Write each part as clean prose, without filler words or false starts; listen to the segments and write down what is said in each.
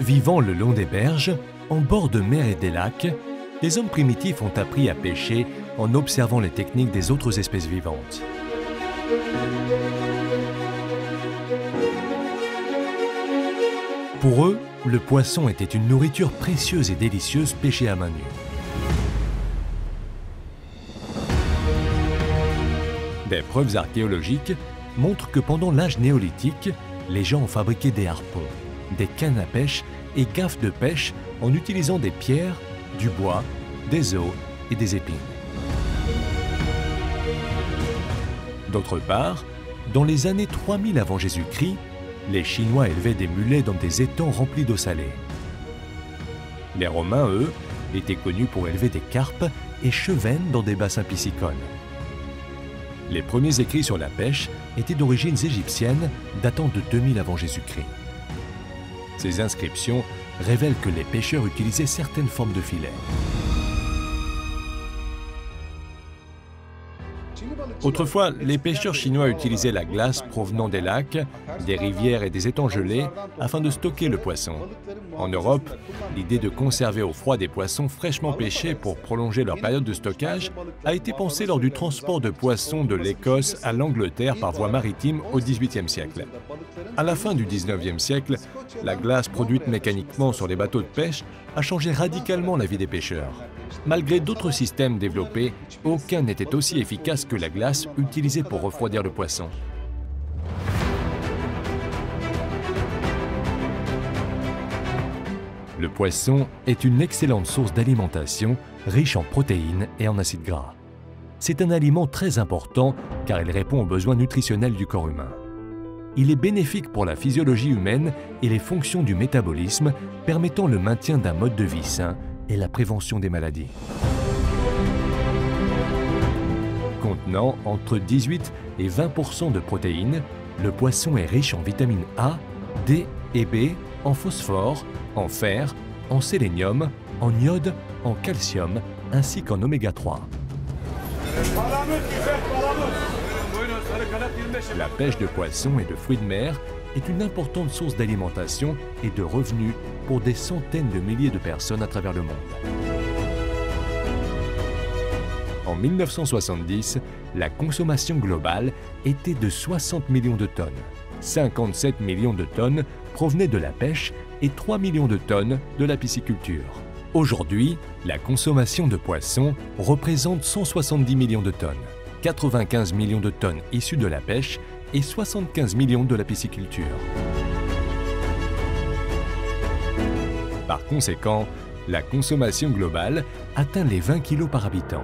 Vivant le long des berges, en bord de mer et des lacs, les hommes primitifs ont appris à pêcher en observant les techniques des autres espèces vivantes. Pour eux, le poisson était une nourriture précieuse et délicieuse pêchée à main nue. Des preuves archéologiques montrent que pendant l'âge néolithique, les gens ont fabriqué des harpons, des cannes à pêche et gaffes de pêche en utilisant des pierres, du bois, des os et des épines. D'autre part, dans les années 3000 avant Jésus-Christ, les Chinois élevaient des mulets dans des étangs remplis d'eau salée. Les Romains, eux, étaient connus pour élever des carpes et chevennes dans des bassins piscicoles. Les premiers écrits sur la pêche étaient d'origine égyptienne, datant de 2000 avant Jésus-Christ. Ces inscriptions révèlent que les pêcheurs utilisaient certaines formes de filets. Autrefois, les pêcheurs chinois utilisaient la glace provenant des lacs, des rivières et des étangs gelés afin de stocker le poisson. En Europe, l'idée de conserver au froid des poissons fraîchement pêchés pour prolonger leur période de stockage a été pensée lors du transport de poissons de l'Écosse à l'Angleterre par voie maritime au XVIIIe siècle. À la fin du XIXe siècle, la glace produite mécaniquement sur les bateaux de pêche a changé radicalement la vie des pêcheurs. Malgré d'autres systèmes développés, aucun n'était aussi efficace que la glace utilisée pour refroidir le poisson. Le poisson est une excellente source d'alimentation, riche en protéines et en acides gras. C'est un aliment très important car il répond aux besoins nutritionnels du corps humain. Il est bénéfique pour la physiologie humaine et les fonctions du métabolisme, permettant le maintien d'un mode de vie sain et la prévention des maladies. Contenant entre 18 et 20% de protéines, le poisson est riche en vitamines A, D et B, en phosphore, en fer, en sélénium, en iode, en calcium, ainsi qu'en oméga 3. La pêche de poissons et de fruits de mer est une importante source d'alimentation et de revenus pour des centaines de milliers de personnes à travers le monde. En 1970, la consommation globale était de 60 millions de tonnes. 57 millions de tonnes provenaient de la pêche et 3 millions de tonnes de la pisciculture. Aujourd'hui, la consommation de poissons représente 170 millions de tonnes, 95 millions de tonnes issues de la pêche et 75 millions de la pisciculture. Par conséquent, la consommation globale atteint les 20 kg par habitant.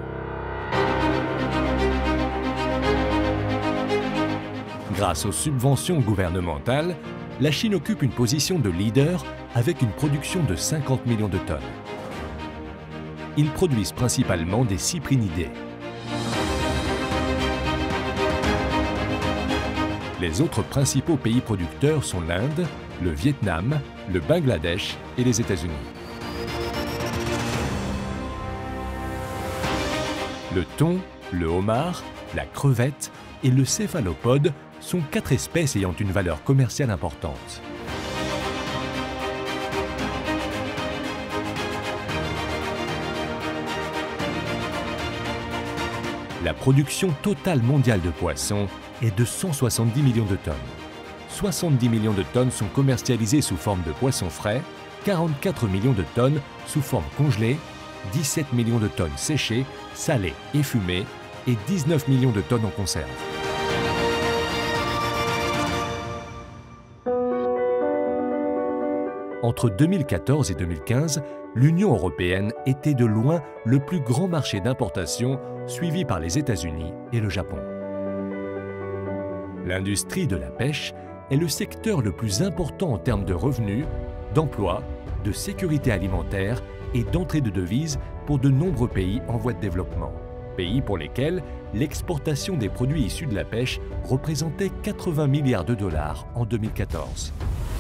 Grâce aux subventions gouvernementales, la Chine occupe une position de leader avec une production de 50 millions de tonnes. Ils produisent principalement des cyprinidés. Les autres principaux pays producteurs sont l'Inde, le Vietnam, le Bangladesh et les États-Unis. Le thon, le homard, la crevette et le céphalopode sont 4 espèces ayant une valeur commerciale importante. La production totale mondiale de poissons est de 170 millions de tonnes. 70 millions de tonnes sont commercialisées sous forme de poissons frais, 44 millions de tonnes sous forme congelée, 17 millions de tonnes séchées, salées et fumées et 19 millions de tonnes en conserve. Entre 2014 et 2015, l'Union européenne était de loin le plus grand marché d'importation, suivi par les États-Unis et le Japon. L'industrie de la pêche est le secteur le plus important en termes de revenus, d'emplois, de sécurité alimentaire et d'entrée de devises pour de nombreux pays en voie de développement. Pays pour lesquels l'exportation des produits issus de la pêche représentait 80 milliards de dollars en 2014.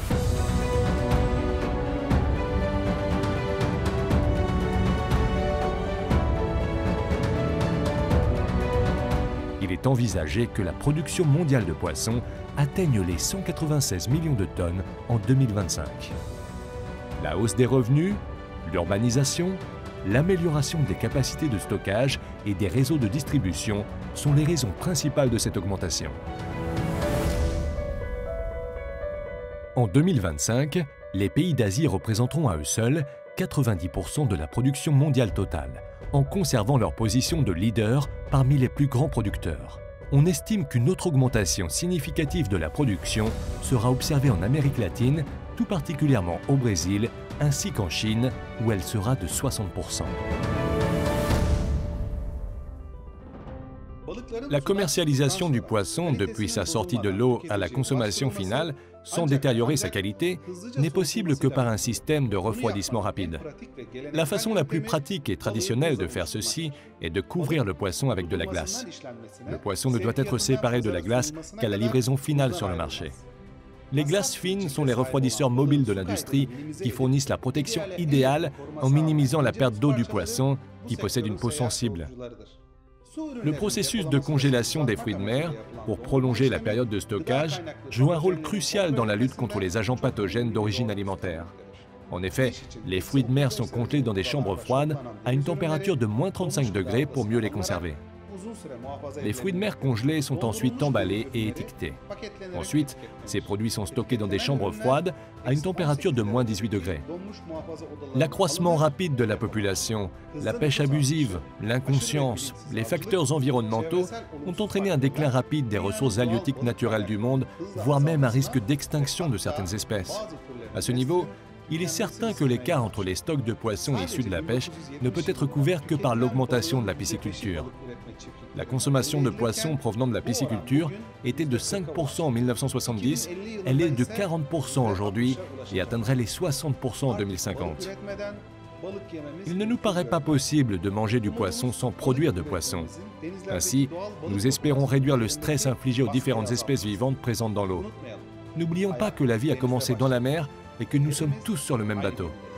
Il est envisagé que la production mondiale de poissons atteigne les 196 millions de tonnes en 2025. La hausse des revenus, l'urbanisation, l'amélioration des capacités de stockage et des réseaux de distribution sont les raisons principales de cette augmentation. En 2025, les pays d'Asie représenteront à eux seuls 90% de la production mondiale totale, en conservant leur position de leader parmi les plus grands producteurs. On estime qu'une autre augmentation significative de la production sera observée en Amérique latine, tout particulièrement au Brésil, ainsi qu'en Chine, où elle sera de 60%. La commercialisation du poisson, depuis sa sortie de l'eau à la consommation finale, sans détériorer sa qualité, n'est possible que par un système de refroidissement rapide. La façon la plus pratique et traditionnelle de faire ceci est de couvrir le poisson avec de la glace. Le poisson ne doit être séparé de la glace qu'à la livraison finale sur le marché. Les glaces fines sont les refroidisseurs mobiles de l'industrie qui fournissent la protection idéale en minimisant la perte d'eau du poisson qui possède une peau sensible. Le processus de congélation des fruits de mer, pour prolonger la période de stockage, joue un rôle crucial dans la lutte contre les agents pathogènes d'origine alimentaire. En effet, les fruits de mer sont congelés dans des chambres froides à une température de moins 35 degrés pour mieux les conserver. Les fruits de mer congelés sont ensuite emballés et étiquetés. Ensuite, ces produits sont stockés dans des chambres froides à une température de moins 18 degrés. L'accroissement rapide de la population, la pêche abusive, l'inconscience, les facteurs environnementaux ont entraîné un déclin rapide des ressources halieutiques naturelles du monde, voire même un risque d'extinction de certaines espèces. À ce niveau, il est certain que l'écart entre les stocks de poissons issus de la pêche ne peut être couvert que par l'augmentation de la pisciculture. La consommation de poissons provenant de la pisciculture était de 5% en 1970, elle est de 40% aujourd'hui et atteindrait les 60% en 2050. Il ne nous paraît pas possible de manger du poisson sans produire de poisson. Ainsi, nous espérons réduire le stress infligé aux différentes espèces vivantes présentes dans l'eau. N'oublions pas que la vie a commencé dans la mer et que nous sommes tous sur le même bateau.